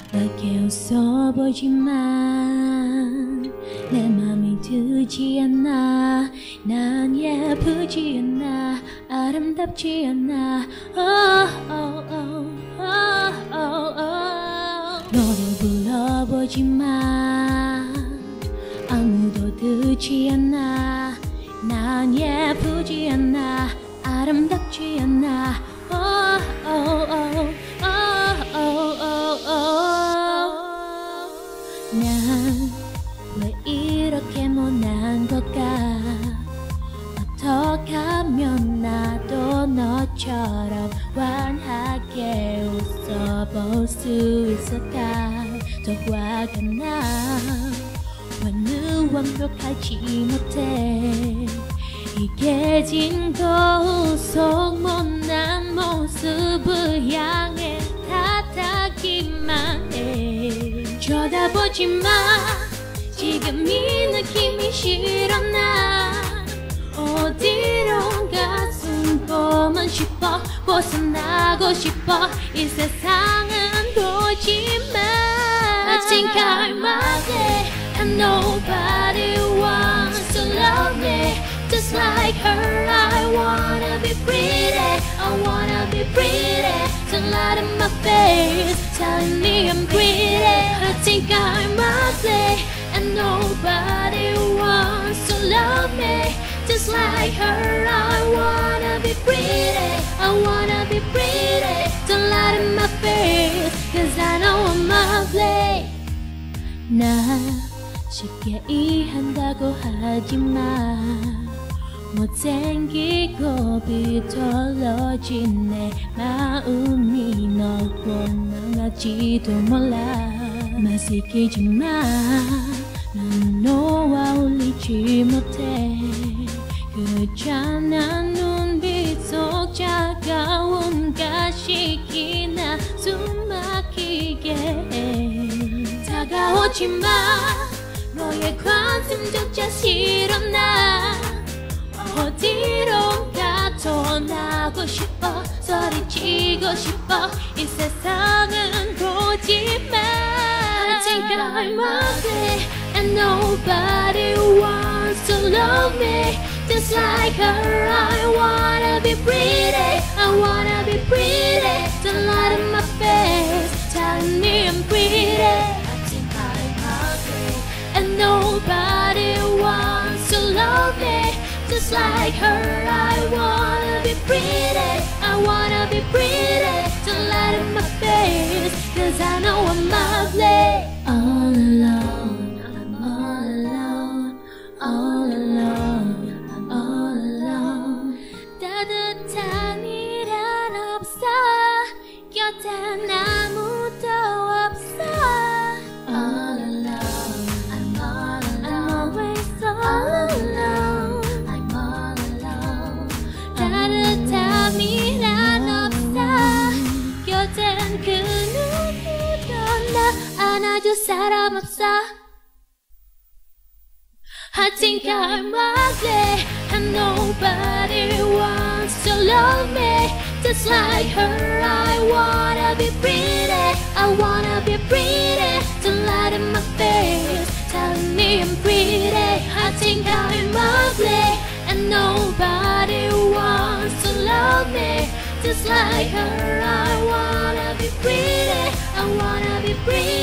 나게 웃어 보지만 내 맘이 들지 않아. 난 예쁘지 않아, 아름답지 않아. 너를 불러보지만 아무도 듣지 않아. 난 예쁘지 않아, 아름답지 않아. 난 왜 이렇게 못난 걸까? 어떻게 하면 나도 너처럼 환하게 웃어볼 수 있을까? 더 화가 나. 왜는 완벽하지 못해. 이게 진거 속 못난 모습을 향해 탓하기만 해. 쳐다보지 마. 지금 이 느낌이 싫어. 나 어디론가 숨고만 싶어. 벗어나고 싶어. 이 세상은 보지만 I think I'm ugly and nobody wants to love me just like her. I wanna be pretty, I wanna be pretty. Sunlight in my face telling me I'm pretty. I think I'm ugly and nobody wants to love me just like her. I wanna be pretty, I wanna be pretty. Sunlight in my face cause I know I'm ugly. 나 쉽게 이해한다고 하지만 못생기고 비뚤어진 내 마음이 널 원망할지도 몰라. 말시키지마. 넌 너와 어울리지 못해. 그 찬한 눈빛 속 차가운 가식이 나 숨막히게 해. 다가오지마. 너의 관심조차 싫어. 나 어디론가 떠나고 싶어. 소리치고 싶어. 이 세상은 보지만 I think I'm ugly and nobody wants to love me just like her. I wanna be pretty, I wanna be pretty. The light in my face telling me I'm pretty. I think I'm ugly and nobody wants to love me just like her. I wanna be pretty, I wanna be pretty. The light in my face cause I know I'm ugly. All alone, I'm all alone. All alone, I'm all alone. 따뜻한 이란 없어. 곁엔 아무도 없어. All alone, I'm all alone. I'm always all alone. I'm all alone. 따뜻한 이란 없어. 곁엔 그 누구도 나 안아줄 사람 없어. I think I'm ugly and nobody wants to love me just like her. I wanna be pretty, I wanna be pretty. The light in my face telling me I'm pretty. I think I'm ugly and nobody wants to love me just like her. I wanna be pretty, I wanna be pretty.